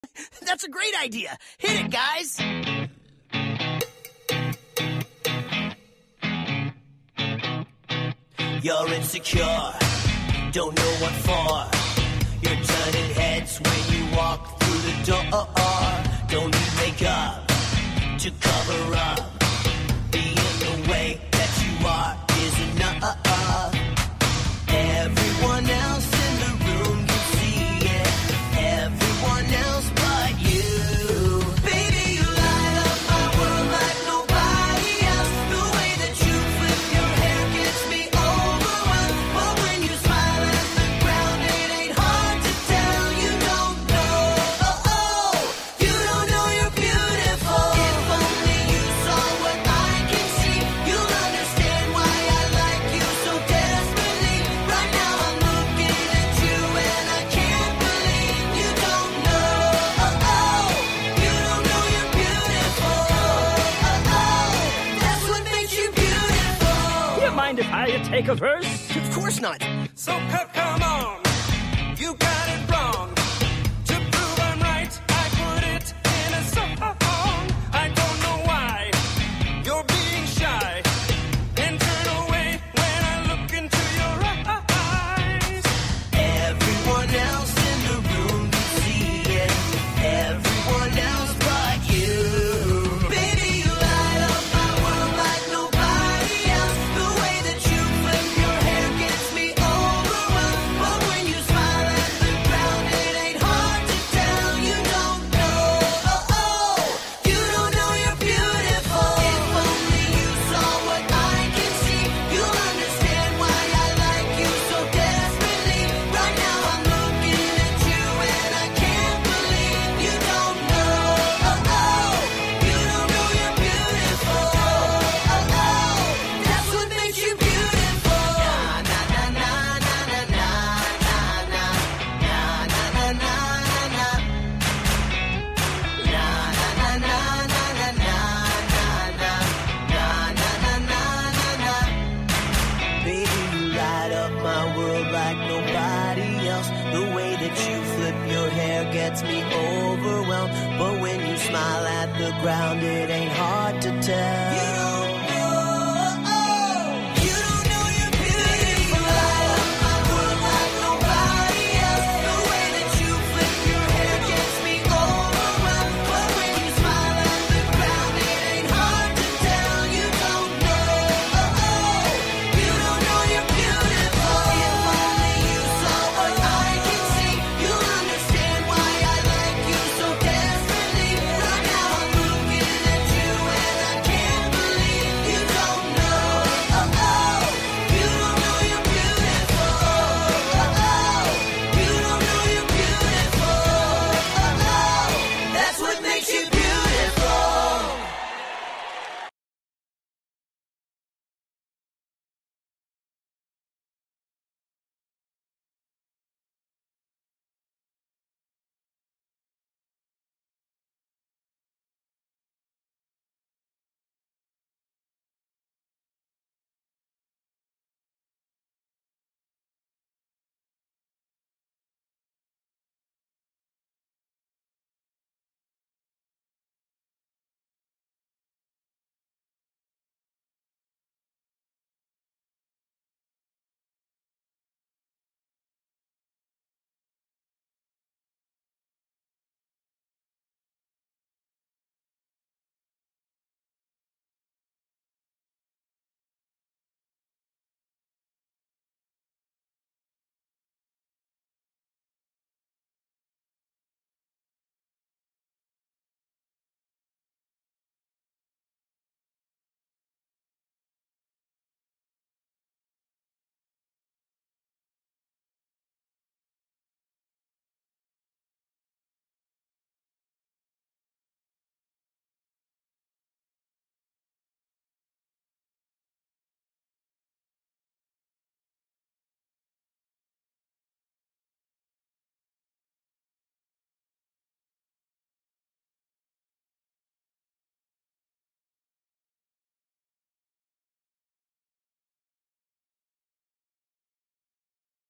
That's a great idea. Hit it, guys. You're insecure, don't know what for. You're turning heads when you walk through the door. Don't need makeup to cover up. Being the way that you are is enough. Everyone else in the room can see it. Everyone else but you. Baby, you light up my world like nobody else. The way that you flip your hair gets me overwhelmed. But when you smile at the ground, it ain't hard to tell. You don't know, you don't know you're beautiful. If only you saw what I can see, you'll understand why I like you so desperately. Right now I'm looking at you and I can't believe you don't know, you don't know you're beautiful. That's what makes you beautiful. Do you mind if I take a verse? Of course not. So come on, you got it wrong. To prove I'm right, I put it in a song. I don't know why you're being shy and turn away when I look into your eyes. Everyone else in the room can see it. Everyone else but you. Baby, you light up my world like nobody else. The way that you flip your hair gets me overwhelmed. But when you smile at the ground, it ain't hard to tell. You don't know, you don't know you're beautiful. If only you saw what I can see, you'll understand why I like you so desperately. Right now I'm looking at you and I can't believe you don't know, you don't know you're beautiful. That's what makes you beautiful. Na na na na na na na na na na na na na. Na na na na na na na na na na na na. Baby, you light up my world like nobody else. The way that you flip your hair gets me overwhelmed. But when you smile at the ground, it ain't hard to tell.